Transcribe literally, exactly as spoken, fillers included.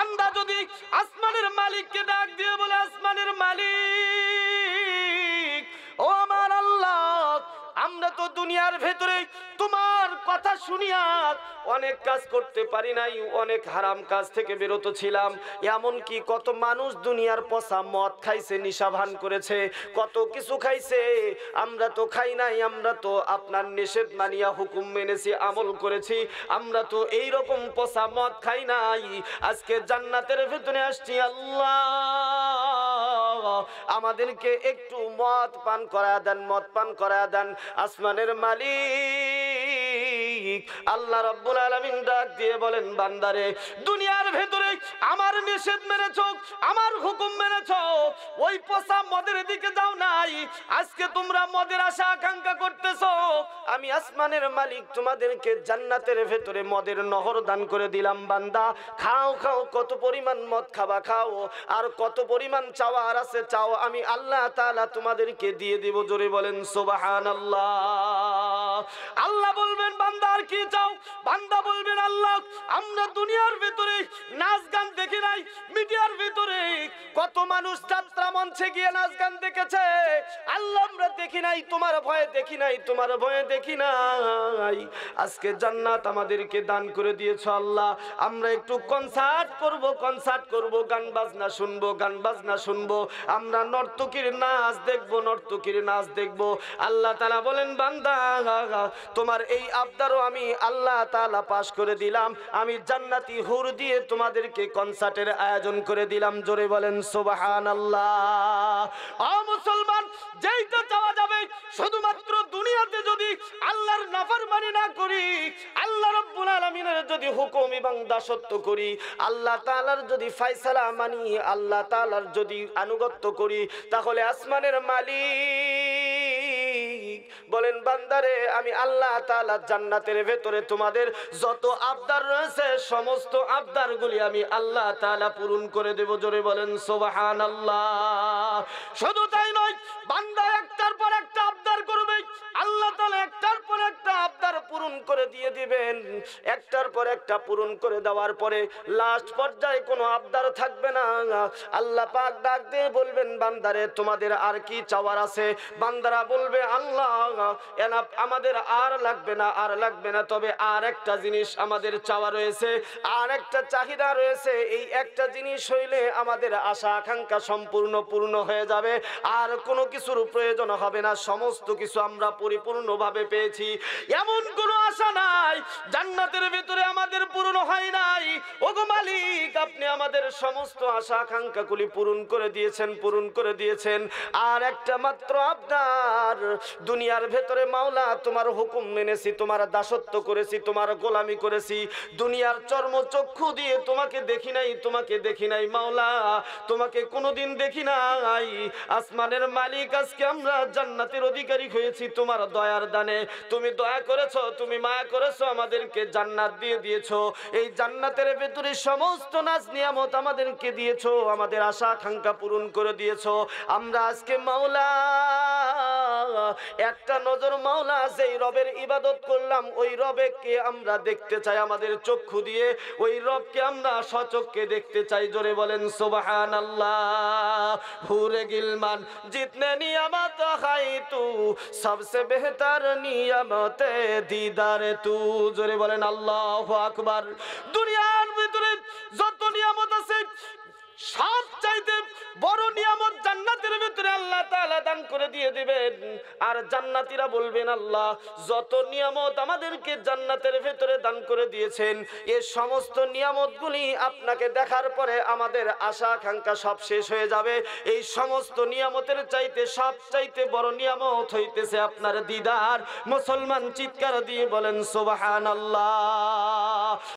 বান্দা যদি আসমানের মালিককে ডাক দিয়ে বলে, আসমানের মালিক, ও আমার আল্লাহ, আমরা তো দুনিয়ার ভেতরে তোমার কথা শুনিয়া অনেক কাজ করতে পারি নাই, অনেক হারাম কাজ থেকে বিরত ছিলাম। এমন কি কত মানুষ দুনিয়ার পচা মদ খাইছে, নিশাভান করেছে, কত কিছু খাইছে, আমরা তো খাই নাই। আমরা তো আপনার নিষেধ মানিয়া হুকুম মেনেছি, আমল করেছি। আমরা তো এই রকম পচা মদ খাই নাই। আজকে জান্নাতের ভেতরে আসছি, আল্লাহ আমাদেরকে একটু মদ পান করা দেন, মদ পান করা দেন। আসমানের মালিক আল্লাহ রাব্বুল আলামিন ডাক দিয়ে বলেন, বান্দারে, দুনিয়ার ভেতরে আমার নিষেধ মেনেছো, আমার হুকুম মেনেছো, ওই পচা মদের দিকে যাও নাই। আজকে তোমরা মদের আশা আকাঙ্ক্ষা করতেছো, আমি আসমানের মালিক তোমাদেরকে জান্নাতের ভেতরে মদের নহর দান করে দিলাম। বান্দা, খাও খাও, কত পরিমাণ মদ খাবা খাও, আর কত পরিমাণ চাওয়ার আছে চাও, আমি আল্লাহ তাআলা তোমাদেরকে দিয়ে দিব। জোরে বলেন সুবহানাল্লাহ। আল্লাহ বলবেন, বান্দা আর কি চাও? বান্দা বলবেন, আল্লাহ আমরা দুনিয়ার ভিতরে নাচ গান দেখি নাই, মিডিয়ার ভিতরে কত মানুষ যাত্রা মঞ্চে গিয়ে নাচ গান দেখেছে, আল্লাহ আমরা দেখি নাই, তোমার ভয়ে দেখি নাই, তোমার ভয়ে দেখি নাই। আজকে জান্নাত আমাদেরকে দান করে দিয়েছো আল্লাহ, আমরা একটু কনসার্ট করব, কনসার্ট করব, গান বাজনা শুনবো, গান বাজনা শুনবো, আমরা নর্তকীর নাচ দেখবো, নর্তকীর নাচ দেখবো। আল্লাহ তাআলা বলেন, বান্দা তোমার এই আবদারও আমি আল্লাহ তাআলা পাশ করে দিলাম, আমি জান্নাতি হুর দিয়ে তোমাদেরকে কনসার্টের আয়োজন করে দিলাম। জোরে বলেন সুবহানাল্লাহ। ও মুসলমান, যেইটা চাওয়া যাবে শুধুমাত্র দুনিয়াতে যদি আল্লাহর নাফরমানি না করি, আল্লাহ রাব্বুল আলামিনের যদি হুকুম এবং দাসত্ব করি, আল্লাহ তাআলার যদি ফয়সালা মানি, আল্লাহ তাআলার যদি আনুগত্য করি, তাহলে আসমানের মালিক বলেন, বান্দারে, আমি আল্লাহ তাআলা জান্নাতের ভেতরে তোমাদের যত আবদার রয়েছে সমস্ত আবদারগুলি আমি আল্লাহ তাআলা পূরণ করে দেব। জোরে বলেন সুবহানাল্লাহ। শুধু তাই নয়, বান্দা একটার পর একটা আবদার করবে, আল্লাহ তাআলা একটার পর একটা আবদার পূরণ করে দিয়ে দিবেন। একটার পর একটা পূরণ করে দেওয়ার পরে লাস্ট পর্যায়ে কোনো আবদার থাকবে না। আল্লাহ পাক ডাক দিয়ে বলবেন, বান্দারে, তোমাদের আর কি চাওয়ার আছে? বান্দারা বলবে, আল্লাহ এনাফ, আমাদের আর লাগবে না, আর লাগবে না, তবে আর একটা জিনিস আমাদের চাওয়া রয়েছে, আর একটা চাহিদা রয়েছে। এই একটা জিনিস হইলে আমাদের আশা আকাঙ্ক্ষা সম্পূর্ণ পূর্ণ হয়ে যাবে, আর কোনো কিছুর প্রয়োজন হবে না, সমস্ত কিছু আমরা পরিপূর্ণভাবে পেয়েছি। এমন কোনো আশা নাই জান্নাতের ভিতরে আমাদের পূর্ণ হয় নাই। ওগো মালিক, আপনি আমাদের সমস্ত আশা আকাঙ্ক্ষাগুলি পূরণ করে দিয়েছেন, পূরণ করে দিয়েছেন। আর একটা মাত্র আবদার, দুনিয়ার ভেতরে মাওলা তোমার হুকুম মেনেছি, তোমার দাসত্ব করেছি, তোমার গোলামি করেছি, দুনিয়ার চর্ম চক্ষু দিয়ে তোমাকে দেখি নাই, তোমাকে দেখি নাই মাওলা, তোমাকে কোনোদিন দেখি নাই। আসমানের মালিক, আজকে আমরা জান্নাতের অধিকারী হয়েছি তোমার দয়ার দানে। তুমি দয়া করেছো, তুমি মায়া করেছো, আমাদেরকে জান্নাত দিয়ে দিয়েছো। এই জান্নাতের ভেতরে সমস্ত নাজ নিয়ামত আমাদেরকে দিয়েছো, আমাদের আশা আকাঙ্ক্ষা পূরণ করে দিয়েছো। আমরা আজকে মাওলা একটা নজর মাওলা যেই রবের ইবাদত করলাম, ওই রবকে আমরা দেখতে চাই আমাদের চক্ষু দিয়ে, ওই রবকে আমরা সচক্ষে দেখতে চাই। জোরে বলেন সুবহানাল্লাহ। হুরে গিলমান জিতনে নিয়ামত খাই তু, সবসে বেহতর নিয়ামতে দিদার তু। জোরে বলেন আল্লাহু আকবার। দুনিয়ার ভিতরে যত নিয়ামত আছে সব চাইতে বড় নিয়ামত জান্নাতের ভিতরে আল্লাহ তাআলা দান করে দিয়ে দিবেন। আর জান্নাতীরা বলবেন, আল্লাহ যত নিয়ামত আমাদেরকে জান্নাতের ভিতরে দান করে দিয়েছেন, এই সমস্ত নিয়ামতগুলি আপনাকে দেখার পরে আমাদের আশা আকাঙ্ক্ষা সব শেষ হয়ে যাবে। এই সমস্ত নিয়ামতের চাইতে সব চাইতে বড় নিয়ামত হইতেছে আপনার দিদার। মুসলমান চিৎকার দিয়ে বলেন সুবহানাল্লাহ।